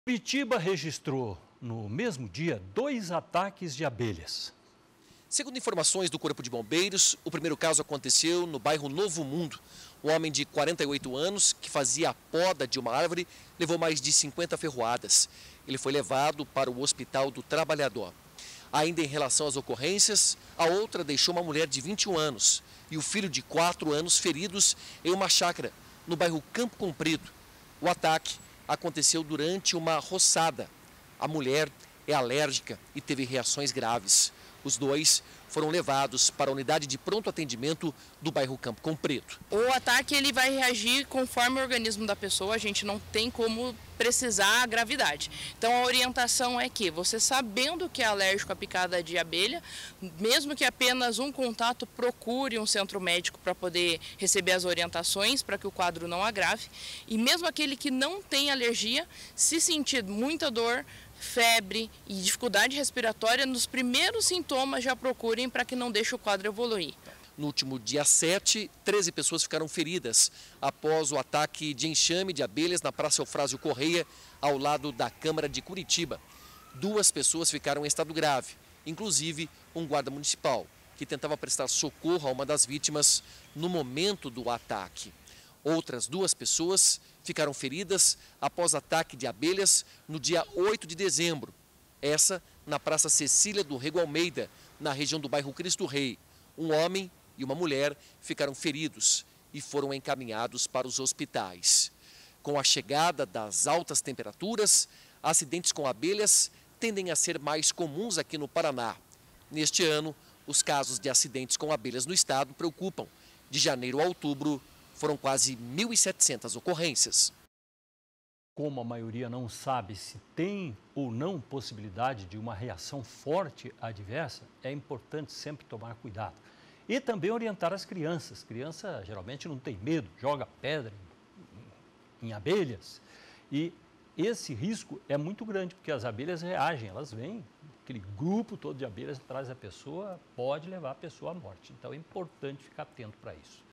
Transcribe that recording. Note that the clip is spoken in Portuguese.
Curitiba registrou, no mesmo dia, 2 ataques de abelhas. Segundo informações do Corpo de Bombeiros, o primeiro caso aconteceu no bairro Novo Mundo. Um homem de 48 anos, que fazia a poda de uma árvore, levou mais de 50 ferroadas. Ele foi levado para o Hospital do Trabalhador. Ainda em relação às ocorrências, a outra deixou uma mulher de 21 anos e o filho de 4 anos feridos em uma chácara, no bairro Campo Comprido. O ataque aconteceu durante uma roçada. A mulher é alérgica e teve reações graves. Os dois foram levados para a unidade de pronto atendimento do bairro Campo Comprido. O ataque ele vai reagir conforme o organismo da pessoa, a gente não tem como precisar a gravidade. Então a orientação é que você, sabendo que é alérgico à picada de abelha, mesmo que apenas um contato, procure um centro médico para poder receber as orientações para que o quadro não agrave. E mesmo aquele que não tem alergia, se sentir muita dor, febre e dificuldade respiratória, nos primeiros sintomas já procurem para que não deixe o quadro evoluir. No último dia 7, 13 pessoas ficaram feridas após o ataque de enxame de abelhas na Praça Eufrásio Correia, ao lado da Câmara de Curitiba. 2 pessoas ficaram em estado grave, inclusive um guarda municipal, que tentava prestar socorro a uma das vítimas no momento do ataque. Outras 2 pessoas ficaram feridas após ataque de abelhas no dia 8 de dezembro. Essa na Praça Cecília do Rego Almeida, na região do bairro Cristo Rei. Um homem e uma mulher ficaram feridos e foram encaminhados para os hospitais. Com a chegada das altas temperaturas, acidentes com abelhas tendem a ser mais comuns aqui no Paraná. Neste ano, os casos de acidentes com abelhas no estado preocupam. De janeiro a outubro, foram quase 1.700 ocorrências. Como a maioria não sabe se tem ou não possibilidade de uma reação forte adversa, é importante sempre tomar cuidado. E também orientar as crianças. Criança geralmente não tem medo, joga pedra em abelhas. E esse risco é muito grande, porque as abelhas reagem, elas vêm, aquele grupo todo de abelhas atrás da pessoa pode levar a pessoa à morte. Então é importante ficar atento para isso.